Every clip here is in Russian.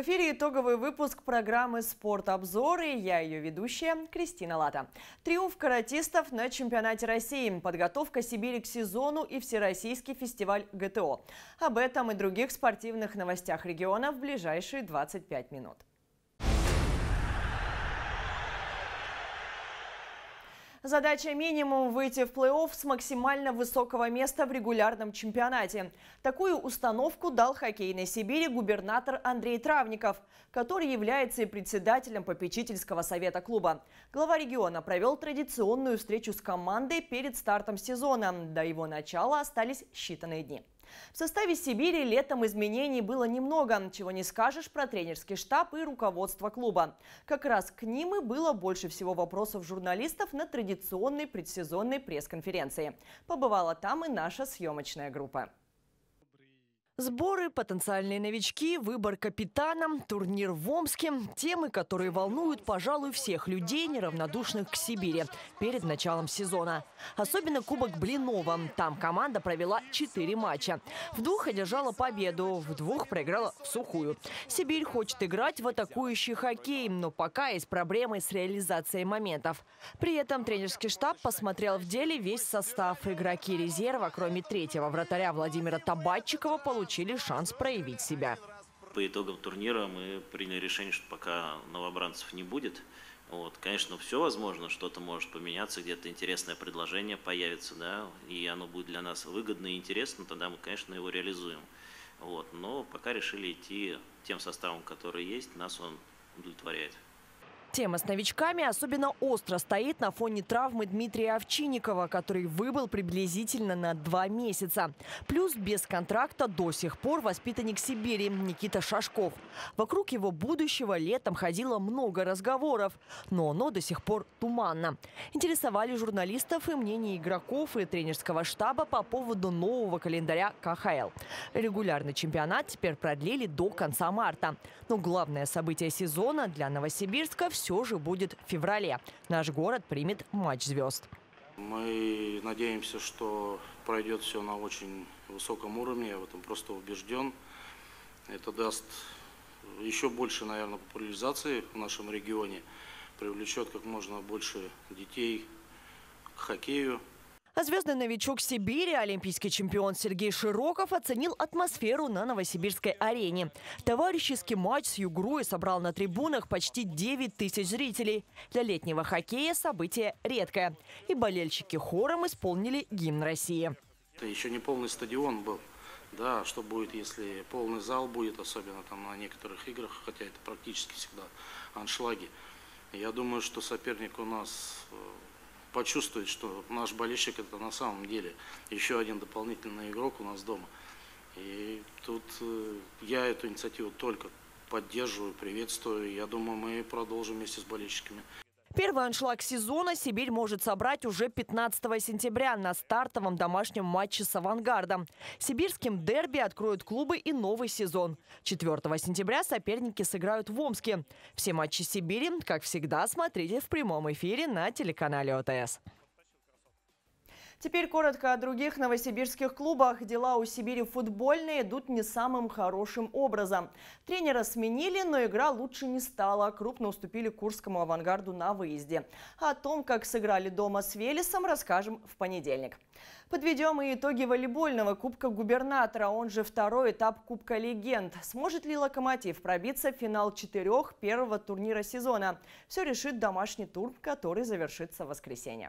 эфире итоговый выпуск программы «Спорт-обзор» и я ее ведущая Кристина Лата. Триумф каратистов на чемпионате России, подготовка Сибири к сезону и всероссийский фестиваль ГТО. Об этом и других спортивных новостях региона в ближайшие 25 минут. Задача минимум – выйти в плей-офф с максимально высокого места в регулярном чемпионате. Такую установку дал хоккейной Сибири губернатор Андрей Травников, который является и председателем попечительского совета клуба. Глава региона провел традиционную встречу с командой перед стартом сезона. До его начала остались считанные дни. В составе Сибири летом изменений было немного, чего не скажешь про тренерский штаб и руководство клуба. Как раз к ним и было больше всего вопросов журналистов на традиционной предсезонной пресс-конференции. Побывала там и наша съемочная группа. Сборы, потенциальные новички, выбор капитана, турнир в Омске – темы, которые волнуют, пожалуй, всех людей, неравнодушных к Сибири, перед началом сезона. Особенно Кубок Блинова. Там команда провела 4 матча. В 2 одержала победу, в 2 проиграла в сухую. Сибирь хочет играть в атакующий хоккей, но пока есть проблемы с реализацией моментов. При этом тренерский штаб посмотрел в деле весь состав. Игроки резерва, кроме 3-го вратаря Владимира Табатчикова, получили шанс проявить себя. По итогам турнира мы приняли решение, что пока новобранцев не будет. Конечно, все возможно, что-то может поменяться, где-то интересное предложение появится, да, и оно будет для нас выгодно и интересно, тогда мы, конечно, его реализуем. Но пока решили идти тем составом, который есть, нас он удовлетворяет. Тема с новичками особенно остро стоит на фоне травмы Дмитрия Овчинникова, который выбыл приблизительно на 2 месяца. Плюс без контракта до сих пор воспитанник Сибири Никита Шашков. Вокруг его будущего летом ходило много разговоров, но оно до сих пор туманно. Интересовали журналистов и мнение игроков и тренерского штаба по поводу нового календаря КХЛ. Регулярный чемпионат теперь продлили до конца марта. Но главное событие сезона для Новосибирска все же будет в феврале. Наш город примет матч звезд. Мы надеемся, что пройдет все на очень высоком уровне. Я в этом просто убежден. Это даст еще больше, наверное, популяризации в нашем регионе. Привлечет как можно больше детей к хоккею. А звездный новичок Сибири, олимпийский чемпион Сергей Широков, оценил атмосферу на Новосибирской арене. Товарищеский матч с Югрой собрал на трибунах почти 9 тысяч зрителей. Для летнего хоккея событие редкое. И болельщики хором исполнили гимн России. Это еще не полный стадион был. Да, что будет, если полный зал будет, особенно там на некоторых играх, хотя это практически всегда аншлаги. Я думаю, что соперник у нас почувствует, что наш болельщик это на самом деле еще один дополнительный игрок у нас дома. И тут я эту инициативу только поддерживаю, приветствую. Я думаю, мы продолжим вместе с болельщиками. Первый аншлаг сезона Сибирь может собрать уже 15 сентября на стартовом домашнем матче с «Авангардом». Сибирским дерби откроют клубы и новый сезон. 4 сентября соперники сыграют в Омске. Все матчи Сибири, как всегда, смотрите в прямом эфире на телеканале ОТС. Теперь коротко о других новосибирских клубах. Дела у Сибири футбольные идут не самым хорошим образом. Тренера сменили, но игра лучше не стала. Крупно уступили Курскому «Авангарду» на выезде. О том, как сыграли дома с «Велесом», расскажем в понедельник. Подведем и итоги волейбольного Кубка губернатора, он же второй этап Кубка легенд. Сможет ли «Локомотив» пробиться в финал 4 первого турнира сезона? Все решит домашний тур, который завершится в воскресенье.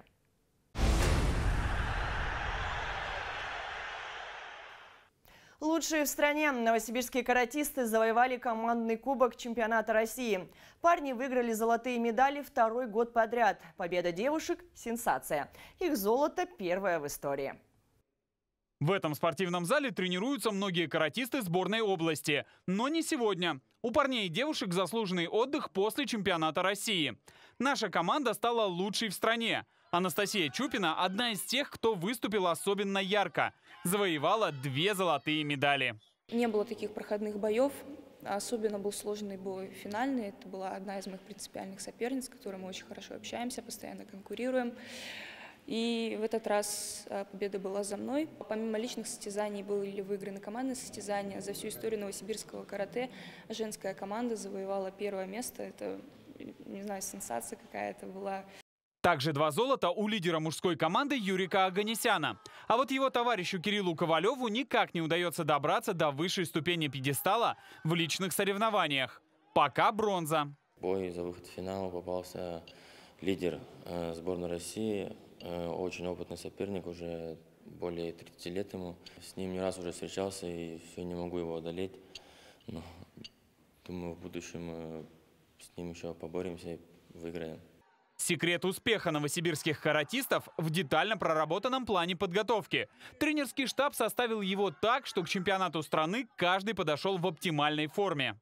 Лучшие в стране новосибирские каратисты завоевали командный кубок чемпионата России. Парни выиграли золотые медали 2-й год подряд. Победа девушек – сенсация. Их золото – первое в истории. В этом спортивном зале тренируются многие каратисты сборной области. Но не сегодня. У парней и девушек заслуженный отдых после чемпионата России. Наша команда стала лучшей в стране. Анастасия Чупина – одна из тех, кто выступил особенно ярко. Завоевала 2 золотые медали. Не было таких проходных боев. Особенно был сложный бой финальный. Это была одна из моих принципиальных соперниц, с которой мы очень хорошо общаемся, постоянно конкурируем. И в этот раз победа была за мной. Помимо личных состязаний были выиграны командные состязания. За всю историю новосибирского карате женская команда завоевала первое место. Это, не знаю, сенсация какая-то была. Также 2 золота у лидера мужской команды Юрика Оганесяна. А вот его товарищу Кириллу Ковалеву никак не удается добраться до высшей ступени пьедестала в личных соревнованиях. Пока бронза. Бой за выход в финал попался лидер сборной России, очень опытный соперник, уже более 30 лет ему. С ним не раз уже встречался и все не могу его одолеть. Но думаю, в будущем с ним еще поборемся и выиграем. Секрет успеха новосибирских каратистов в детально проработанном плане подготовки. Тренерский штаб составил его так, что к чемпионату страны каждый подошел в оптимальной форме.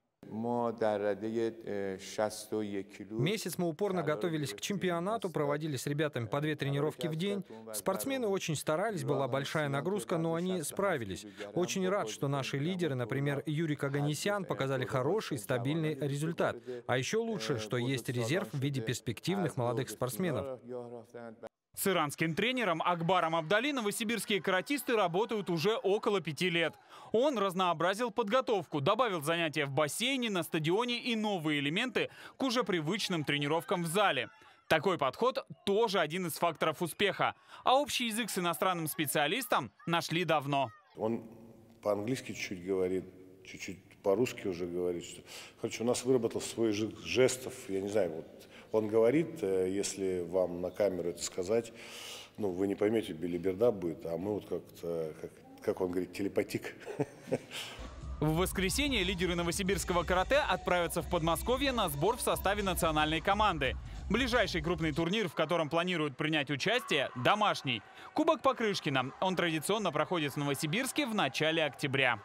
Месяц мы упорно готовились к чемпионату, проводили с ребятами по 2 тренировки в день. Спортсмены очень старались, была большая нагрузка, но они справились. Очень рад, что наши лидеры, например, Юрик Оганесян, показали хороший, стабильный результат. А еще лучше, что есть резерв в виде перспективных молодых спортсменов. С иранским тренером Акбаром Абдали новосибирские каратисты работают уже около 5 лет. Он разнообразил подготовку, добавил занятия в бассейне, на стадионе и новые элементы к уже привычным тренировкам в зале. Такой подход тоже один из факторов успеха. А общий язык с иностранным специалистом нашли давно. Он по-английски чуть-чуть говорит, чуть-чуть по-русски уже говорит. Короче, у нас выработал свой язык жестов, я не знаю, вот. Он говорит, если вам на камеру это сказать, ну, вы не поймете, белиберда будет, а мы вот как-то, как он говорит, телепатик. В воскресенье лидеры новосибирского карате отправятся в Подмосковье на сбор в составе национальной команды. Ближайший крупный турнир, в котором планируют принять участие, домашний. Кубок Покрышкина. Он традиционно проходит в Новосибирске в начале октября.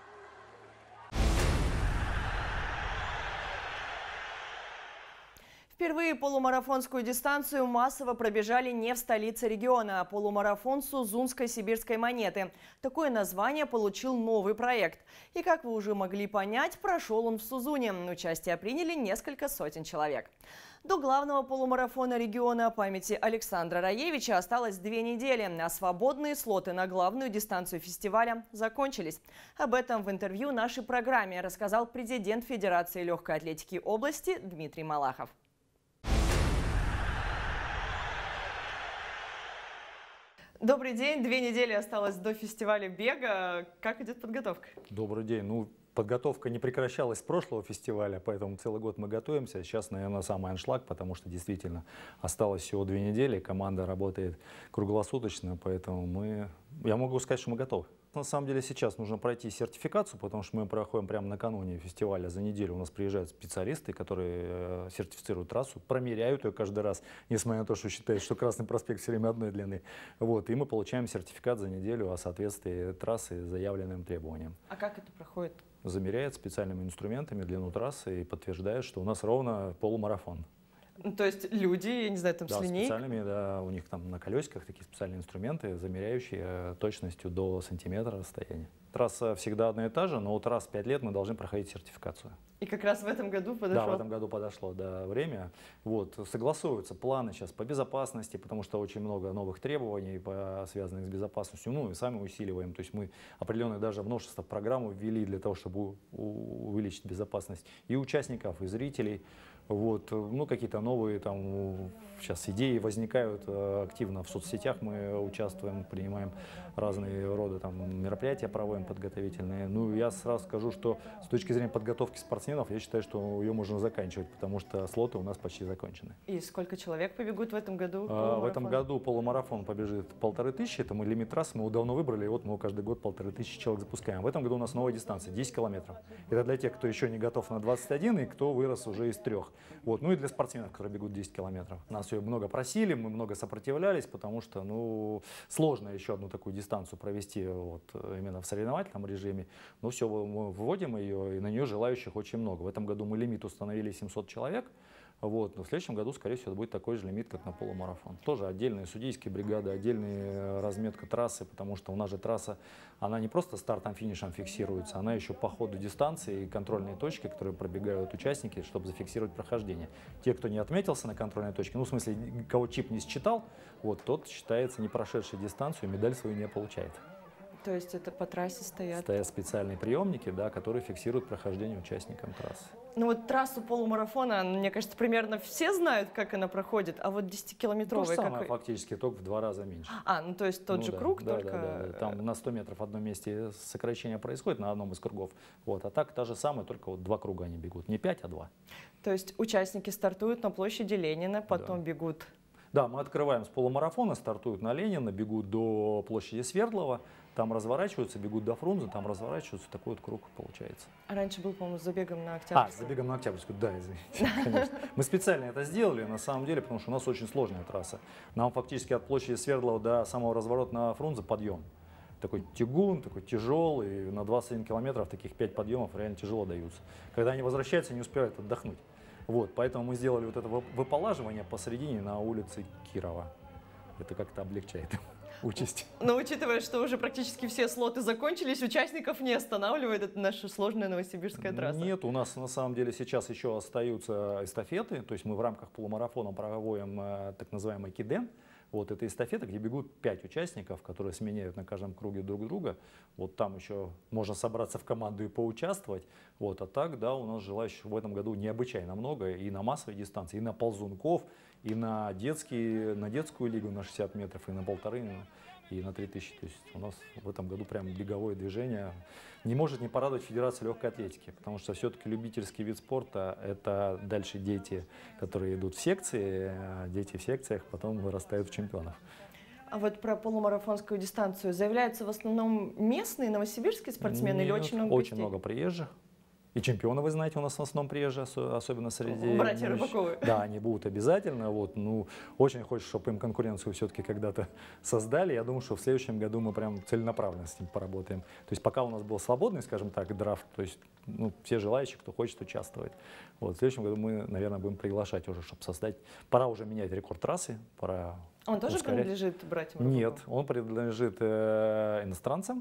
Впервые полумарафонскую дистанцию массово пробежали не в столице региона, а полумарафон Сузунской сибирской монеты. Такое название получил новый проект. И, как вы уже могли понять, прошел он в Сузуне. Участие приняли несколько сотен человек. До главного полумарафона региона памяти Александра Раевича осталось 2 недели, а свободные слоты на главную дистанцию фестиваля закончились. Об этом в интервью нашей программе рассказал президент Федерации легкой атлетики области Дмитрий Малахов. Добрый день. 2 недели осталось до фестиваля бега. Как идет подготовка? Добрый день. Ну, подготовка не прекращалась с прошлого фестиваля, поэтому целый год мы готовимся. Сейчас, наверное, самый аншлаг, потому что действительно осталось всего 2 недели. Команда работает круглосуточно, поэтому я могу сказать, что мы готовы. На самом деле сейчас нужно пройти сертификацию, потому что мы проходим прямо накануне фестиваля. За неделю у нас приезжают специалисты, которые сертифицируют трассу, промеряют ее каждый раз, несмотря на то, что считают, что Красный проспект все время одной длины. Вот, и мы получаем сертификат за неделю о соответствии трассы заявленным требованиям. А как это проходит? Замеряет специальными инструментами длину трассы и подтверждает, что у нас ровно полумарафон. То есть люди, я не знаю, там с линейкой? Специальными, да, у них там на колесиках такие специальные инструменты, замеряющие точностью до сантиметра расстояния. Трасса всегда одна и та же, но вот раз в 5 лет мы должны проходить сертификацию. И как раз в этом году подошло? Да, в этом году подошло, да, время. Вот, согласуются планы сейчас по безопасности, потому что очень много новых требований, связанных с безопасностью. Ну и сами усиливаем. То есть мы определенное даже множество программ ввели для того, чтобы увеличить безопасность и участников, и зрителей. Вот, ну, какие-то новые там сейчас идеи возникают активно в соцсетях, мы участвуем, принимаем разные рода там мероприятия, проводим подготовительные. Ну, я сразу скажу, что с точки зрения подготовки спортсменов, я считаю, что ее можно заканчивать, потому что слоты у нас почти закончены. И сколько человек побегут в этом году? В этом году полумарафон побежит 1500, это мы лимит трассы, мы его давно выбрали, и вот мы каждый год 1500 человек запускаем. В этом году у нас новая дистанция, 10 километров. Это для тех, кто еще не готов на 21 и кто вырос уже из 3. Вот. Ну и для спортсменов, которые бегут 10 километров. Нас ее много просили, мы много сопротивлялись, потому что ну, сложно еще одну такую дистанцию провести вот, именно в соревновательном режиме. Но все, мы вводим ее, и на нее желающих очень много. В этом году мы лимит установили 700 человек. Вот. Но в следующем году, скорее всего, будет такой же лимит, как на полумарафон. Тоже отдельные судейские бригады, отдельная разметка трассы, потому что у нас же трасса, она не просто стартом-финишем фиксируется, она еще по ходу дистанции и контрольные точки, которые пробегают участники, чтобы зафиксировать прохождение. Те, кто не отметился на контрольной точке, ну, в смысле, кого чип не считал, вот тот считается не прошедший дистанцию, медаль свою не получает. То есть это по трассе стоят? Стоят специальные приемники, да, которые фиксируют прохождение участникам трассы. Ну вот трассу полумарафона, мне кажется, примерно все знают, как она проходит, а вот 10-километровая... То же самое, фактически, только в 2 раза меньше. Ну то есть тот же круг, только... Да. Там на 100 метров в одном месте сокращение происходит, на одном из кругов. Вот. А так та же самая, только вот 2 круга они бегут, не 5, а 2. То есть участники стартуют на площади Ленина, потом бегут... Да, мы открываем с полумарафона, стартуют на Ленина, бегут до площади Свердлова, там разворачиваются, бегут до Фрунзе, там разворачиваются, такой вот круг получается. А раньше был, по-моему, с забегом на Октябрьскую. С забегом на Октябрьскую, да, извините, конечно. Мы специально это сделали, на самом деле, потому что у нас очень сложная трасса. Нам фактически от площади Свердлова до самого разворота на Фрунзе подъем. Такой тягун, такой тяжелый, на 21 километров таких 5 подъемов реально тяжело даются. Когда они возвращаются, не успевают отдохнуть. Вот, поэтому мы сделали вот это выполаживание посередине на улице Кирова. Это как-то облегчает участь. Но учитывая, что уже практически все слоты закончились, участников не останавливает эта наша сложная новосибирская трасса? Нет, у нас на самом деле сейчас еще остаются эстафеты, то есть мы в рамках полумарафона проводим так называемый кидем. Вот это эстафета, где бегут 5 участников, которые сменяют на каждом круге друг друга. Вот там еще можно собраться в команду и поучаствовать. Вот, а так, да, у нас желающих в этом году необычайно много. И на массовой дистанции, и на ползунков, и на детскую лигу на 60 метров, и на 1500, и на 3000. То есть у нас в этом году прям беговое движение не может не порадовать Федерацию легкой атлетики, потому что все-таки любительский вид спорта — это дальше дети, которые идут в секции, а дети в секциях потом вырастают в чемпионов. А вот про полумарафонскую дистанцию заявляются в основном местные новосибирские спортсмены? Нет, или очень много очень много приезжих. И чемпионы, вы знаете, у нас в основном приезжие, особенно среди... Братья Рыбаковы. Да, они будут обязательно. Вот, ну, очень хочется, чтобы им конкуренцию все-таки когда-то создали. Я думаю, что в следующем году мы прям целенаправленно с ним поработаем. То есть пока у нас был свободный, скажем так, драфт, то есть все желающие, кто хочет, участвовать. Вот, в следующем году мы, наверное, будем приглашать уже, чтобы создать... Пора уже менять рекорд трассы, пора... Он тоже принадлежит братьям Рыбаковым? Нет, он принадлежит иностранцам,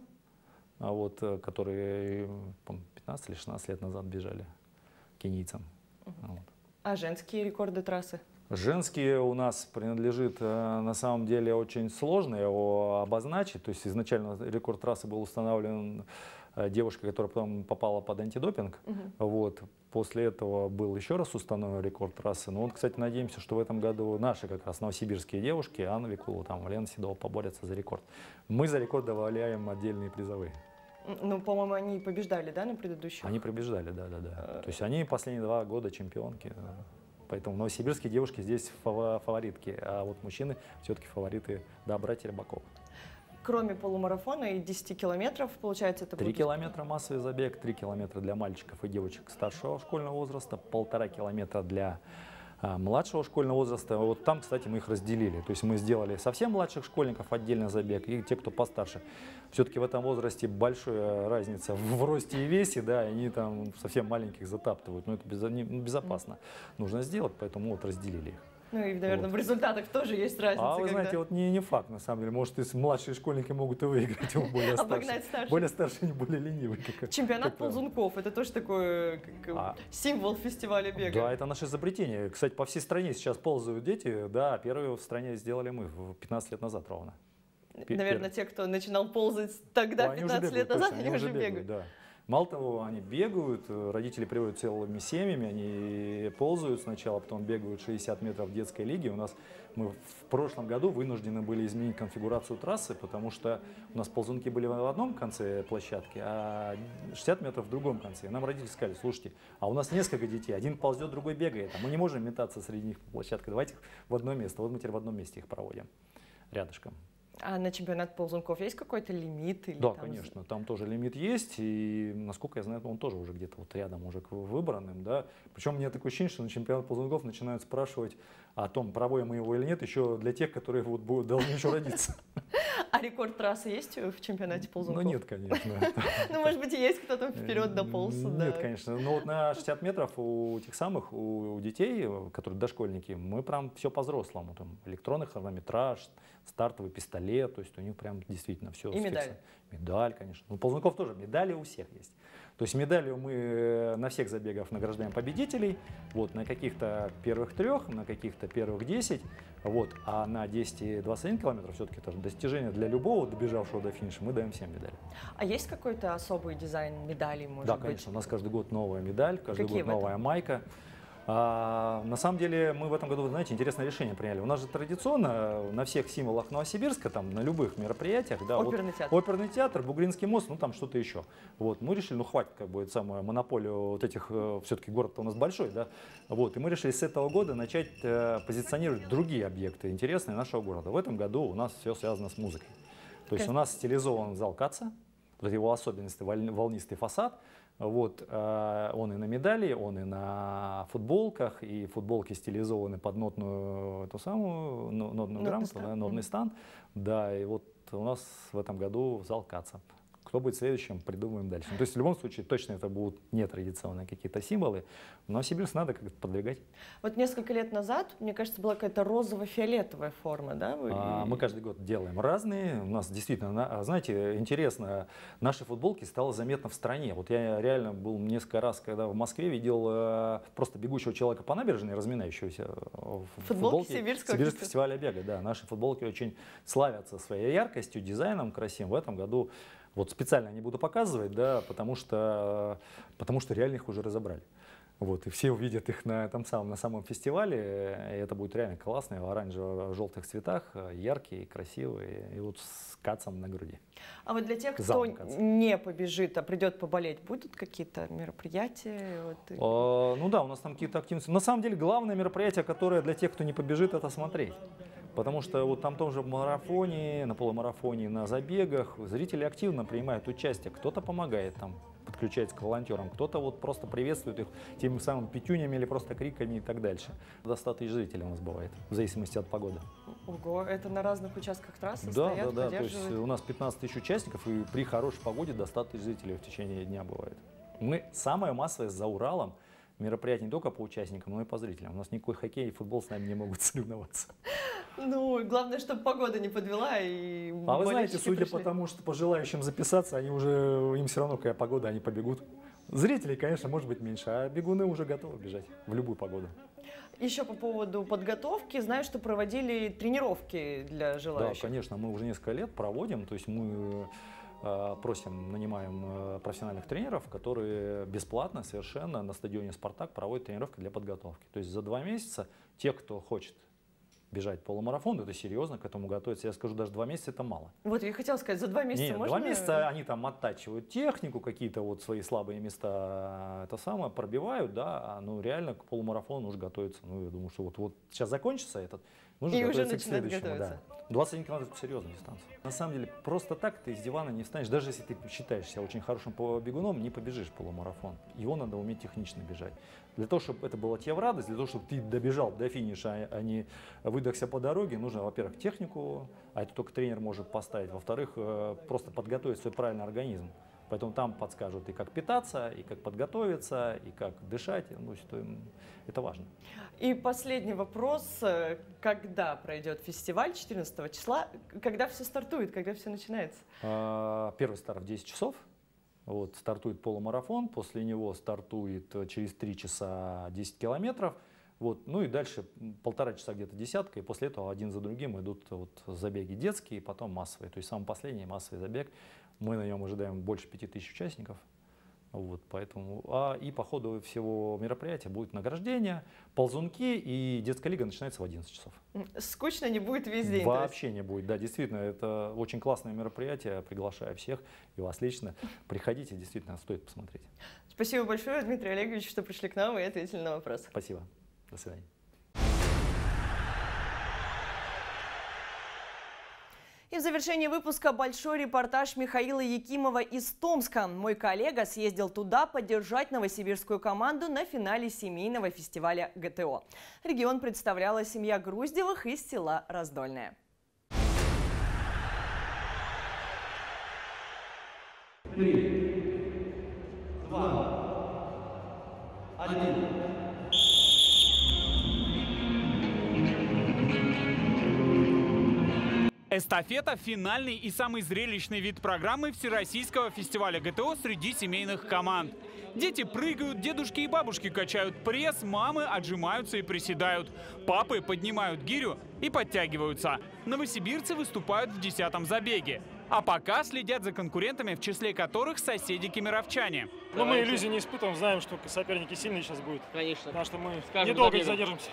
которые 15 или 16 лет назад бежали, кенийцам. Вот. А женские рекорды трассы? Женские у нас принадлежит, на самом деле, очень сложно его обозначить. То есть изначально рекорд трассы был установлен девушкой, которая потом попала под антидопинг. Вот. После этого был еще раз установлен рекорд трассы. Но вот, кстати, надеемся, что в этом году наши как раз новосибирские девушки, Анна Викулова, Лена Седова, поборются за рекорд. Мы за рекорд добавляем отдельные призовые. Ну, по-моему, они побеждали, да, на предыдущих? Они побеждали, да. То есть они последние 2 года чемпионки. Поэтому новосибирские девушки здесь фаворитки, а вот мужчины все-таки фавориты, да, братья Рыбаков. Кроме полумарафона и 10 километров, получается, это 3 километра массовый забег, 3 километра для мальчиков и девочек старшего школьного возраста, 1,5 километра для младшего школьного возраста. Вот там, кстати, мы их разделили. То есть мы сделали совсем младших школьников отдельный забег и те, кто постарше. Все-таки в этом возрасте большая разница в росте и весе, да, они там совсем маленьких затаптывают. Но это безопасно нужно сделать, поэтому вот разделили их. Ну и, наверное, в результатах тоже есть разница. А вы знаете, вот не факт, на самом деле. Может, и младшие школьники могут и выиграть, а более старшие. Более старшие, не более ленивые. Чемпионат ползунков — это тоже такой символ фестиваля бега. Да, это наше изобретение. Кстати, по всей стране сейчас ползают дети. Да, первые в стране сделали мы 15 лет назад ровно. Наверное, те, кто начинал ползать тогда, 15 лет назад, они уже бегают. Да. Мало того, они бегают, родители приводят целыми семьями, они ползают сначала, потом бегают 60 метров в детской лиге. Мы в прошлом году вынуждены были изменить конфигурацию трассы, потому что у нас ползунки были в одном конце площадки, а 60 метров в другом конце. И нам родители сказали: слушайте, а у нас несколько детей, один ползет, другой бегает, а мы не можем метаться среди них по площадке, давайте их в одно место. Вот мы теперь в одном месте их проводим, рядышком. А на чемпионат ползунков есть какой-то лимит? Или да, конечно, там тоже лимит есть, и, насколько я знаю, он тоже уже где-то вот рядом уже к выбранным, да. Причем у меня такое ощущение, что на чемпионат ползунков начинают спрашивать о том, проводим мы его или нет, еще для тех, которые вот должны еще родиться. А рекорд трассы есть в чемпионате ползунков? Ну нет, конечно. Ну, может быть, есть кто там вперед дополз. Нет, конечно. Но вот на 60 метров у тех самых, у детей, которые дошкольники, мы прям все по-взрослому. Там электронный хронометраж, стартовый пистолет, то есть у них прям действительно все. И медаль. Медаль, конечно. Ну, ползунков тоже, медали у всех есть. То есть медалью мы на всех забегах награждаем победителей, вот, на каких-то первых 3, на каких-то первых 10, вот, а на 10 и 21 километров все-таки это достижение для любого добежавшего до финиша, мы даем всем медали. А есть какой-то особый дизайн медалей, может быть? Да, конечно, у нас каждый год новая медаль, каждый Какие год новая майка. На самом деле мы в этом году, знаете, интересное решение приняли. У нас же традиционно на всех символах Новосибирска, там, на любых мероприятиях, да, оперный театр. Оперный театр, Бугринский мост, ну там что-то еще. Вот, мы решили, ну хватит как бы самую монополию вот этих, все-таки город-то у нас большой, да, вот, и мы решили с этого года начать позиционировать другие объекты интересные нашего города. В этом году у нас все связано с музыкой. То есть у нас стилизован зал Каца, вот его особенности, волнистый фасад. Вот, он и на медали, он и на футболках, и футболки стилизованы под нотную, эту самую, нотную грамоту, да, нотный стан. Да, и вот у нас в этом году зал Каца. Кто будет следующим, придумаем дальше. То есть в любом случае точно это будут нетрадиционные какие-то символы, но Новосибирск надо как-то продвигать. Вот несколько лет назад, мне кажется, была какая-то розово-фиолетовая форма, да? Мы каждый год делаем разные. У нас действительно, знаете, интересно, наши футболки стало заметно в стране. Вот я реально был несколько раз, когда в Москве видел просто бегущего человека по набережной, разминающегося в футболке Сибирского фестиваля бега. Да, наши футболки очень славятся своей яркостью, дизайном красивым. В этом году вот специально не буду показывать, да, потому что реально их уже разобрали. Вот, и все увидят их на самом фестивале, и это будет реально классно, в оранжево-желтых цветах, яркие, красивые, и вот с Кацом на груди. А вот для тех, кто не побежит, а придет поболеть, будут какие-то мероприятия? Ну да, у нас там какие-то активности. На самом деле главное мероприятие, которое для тех, кто не побежит, это смотреть. Потому что вот там тоже в марафоне, на полумарафоне, на забегах зрители активно принимают участие. Кто-то помогает там, подключается к волонтерам, кто-то вот просто приветствует их теми самыми пятюнями или просто криками и так дальше. До 100 тысяч зрителей у нас бывает, в зависимости от погоды. Ого, это на разных участках трассы стоят, да, то есть у нас 15 тысяч участников, и при хорошей погоде до 100 тысяч зрителей в течение дня бывает. Мы самое массовое за Уралом мероприятие не только по участникам, но и по зрителям. У нас никакой хоккей и футбол с нами не могут соревноваться. Ну, главное, чтобы погода не подвела. И а вы знаете, судя по тому, что по желающим записаться, они уже, им все равно какая погода, они побегут. Зрителей, конечно, может быть меньше, а бегуны уже готовы бежать в любую погоду. Еще по поводу подготовки, знаю, что проводили тренировки для желающих. Да, конечно, мы уже несколько лет проводим, то есть мы нанимаем профессиональных тренеров, которые бесплатно совершенно на стадионе «Спартак» проводят тренировки для подготовки. То есть за 2 месяца те, кто хочет бежать полумарафон, это серьезно, к этому готовиться. Я скажу, даже 2 месяца это мало. Вот я хотела сказать, за 2 месяца Нет, можно? 2 месяца они там оттачивают технику, какие-то вот свои слабые места пробивают, да, ну реально к полумарафону уже готовиться. Ну, я думаю, что вот сейчас закончится этот, нужно готовиться к следующему. Да. 21 километров — это серьезная дистанция. На самом деле, просто так ты из дивана не встанешь. Даже если ты считаешь себя очень хорошим бегуном, не побежишь полумарафон. Его надо уметь технично бежать. Для того, чтобы это была тебе в радость, для того, чтобы ты добежал до финиша, а не выдохся по дороге, нужно, во-первых, технику, а это только тренер может поставить. Во-вторых, просто подготовить свой правильный организм. Поэтому там подскажут и как питаться, и как подготовиться, и как дышать. Ну, это важно. И последний вопрос. Когда пройдет фестиваль 14 числа? Когда все стартует, когда все начинается? Первый старт в 10 часов. Вот, стартует полумарафон, после него стартует через 3 часа 10 километров. Вот, ну и дальше 1,5 часа где-то десятка, и после этого один за другим идут вот забеги детские, потом массовые. То есть самый последний массовый забег. Мы на нем ожидаем больше 5000 участников. Вот, поэтому, и по ходу всего мероприятия будет награждение, ползунки, и детская лига начинается в 11 часов. Скучно не будет весь день? Вообще не будет, да, действительно, это очень классное мероприятие, приглашаю всех, и вас лично. Приходите, действительно, стоит посмотреть. Спасибо большое, Дмитрий Олегович, что пришли к нам и ответили на вопросы. Спасибо, до свидания. И в завершении выпуска большой репортаж Михаила Якимова из Томска. Мой коллега съездил туда поддержать новосибирскую команду на финале семейного фестиваля ГТО. Регион представляла семья Груздевых из села Раздольное. 3, 2, 1. Эстафета – финальный и самый зрелищный вид программы Всероссийского фестиваля ГТО среди семейных команд. Дети прыгают, дедушки и бабушки качают пресс, мамы отжимаются и приседают. Папы поднимают гирю и подтягиваются. Новосибирцы выступают в 10-м забеге. А пока следят за конкурентами, в числе которых соседи-кемеровчане. Но мы иллюзий не испытываем, знаем, что соперники сильные сейчас будут. Конечно. Потому что мы недолго задержимся.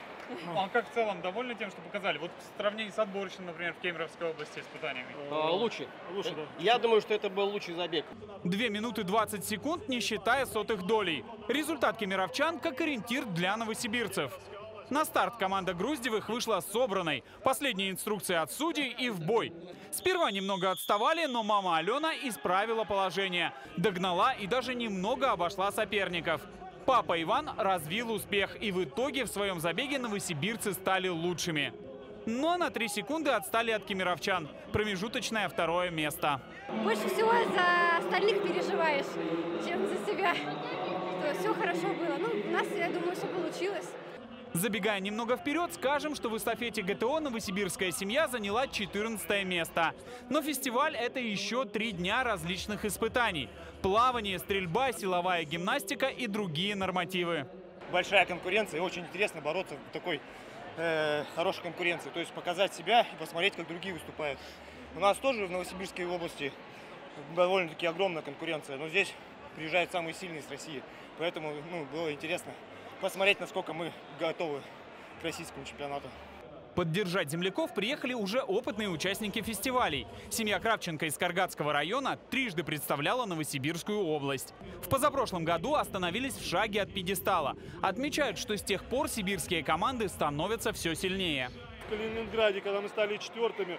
А как в целом довольны тем, что показали? Вот в сравнении с отборочным, например, в Кемеровской области испытаниями. Лучше. Да. Я думаю, что это был лучший забег. 2 минуты 20 секунд, не считая сотых долей. Результат кемеровчан как ориентир для новосибирцев. На старт команда Груздевых вышла собранной. Последние инструкции от судей и в бой. Сперва немного отставали, но мама Алена исправила положение. Догнала и даже немного обошла соперников. Папа Иван развил успех, и в итоге в своем забеге новосибирцы стали лучшими. Но на 3 секунды отстали от кемеровчан. Промежуточное 2-е место. Больше всего за остальных переживаешь, чем за себя. Что все хорошо было. Ну, у нас, я думаю, все получилось. Забегая немного вперед, скажем, что в эстафете ГТО новосибирская семья заняла 14 место. Но фестиваль – это еще 3 дня различных испытаний. Плавание, стрельба, силовая гимнастика и другие нормативы. Большая конкуренция, и очень интересно бороться в такой хорошей конкуренции. То есть показать себя и посмотреть, как другие выступают. У нас тоже в Новосибирской области довольно-таки огромная конкуренция, но здесь приезжают самые сильные с России. Поэтому было интересно посмотреть, насколько мы готовы к российскому чемпионату. Поддержать земляков приехали уже опытные участники фестивалей. Семья Кравченко из Каргатского района трижды представляла Новосибирскую область. В позапрошлом году остановились в шаге от пьедестала. Отмечают, что с тех пор сибирские команды становятся все сильнее. В Калининграде, когда мы стали 4-ми,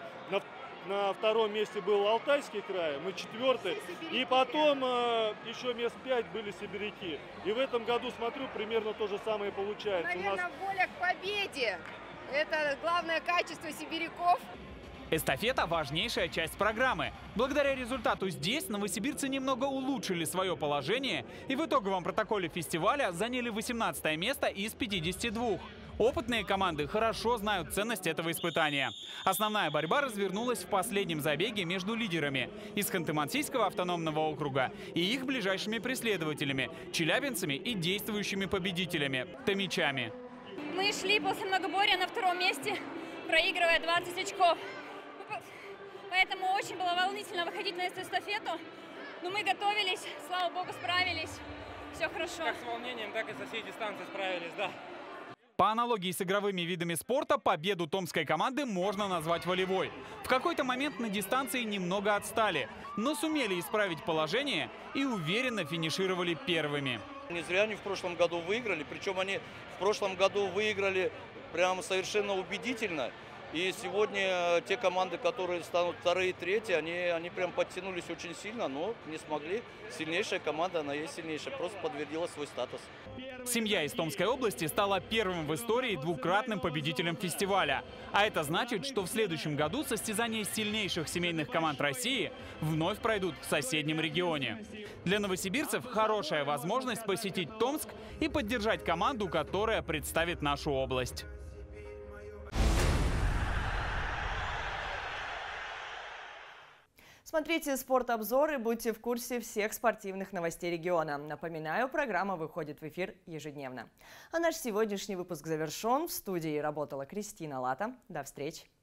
на 2-м месте был Алтайский край, мы 4-й. И потом еще мест 5 были сибиряки. И в этом году, смотрю, примерно то же самое получается. Наверное, воля к победе. Это главное качество сибиряков. Эстафета – важнейшая часть программы. Благодаря результату здесь новосибирцы немного улучшили свое положение и в итоговом протоколе фестиваля заняли 18 место из 52. Опытные команды хорошо знают ценность этого испытания. Основная борьба развернулась в последнем забеге между лидерами из Ханты-Мансийского автономного округа и их ближайшими преследователями – челябинцами и действующими победителями – томичами. Мы шли после многоборья на 2-м месте, проигрывая 20 очков. Поэтому очень было волнительно выходить на эту эстафету. Но мы готовились, слава богу, справились. Все хорошо. Как с волнением, так и со всей дистанции справились, да. По аналогии с игровыми видами спорта, победу томской команды можно назвать волевой. В какой-то момент на дистанции немного отстали, но сумели исправить положение и уверенно финишировали первыми. Не зря они в прошлом году выиграли, причем они в прошлом году выиграли прямо совершенно убедительно. И сегодня те команды, которые станут 2-е и 3-е, они прям подтянулись очень сильно, но не смогли. Сильнейшая команда, она есть сильнейшая, просто подтвердила свой статус. Семья из Томской области стала первым в истории 2-кратным победителем фестиваля. А это значит, что в следующем году состязания сильнейших семейных команд России вновь пройдут в соседнем регионе. Для новосибирцев хорошая возможность посетить Томск и поддержать команду, которая представит нашу область. Смотрите спортобзор и будьте в курсе всех спортивных новостей региона. Напоминаю, программа выходит в эфир ежедневно. А наш сегодняшний выпуск завершен. В студии работала Кристина Лата. До встречи.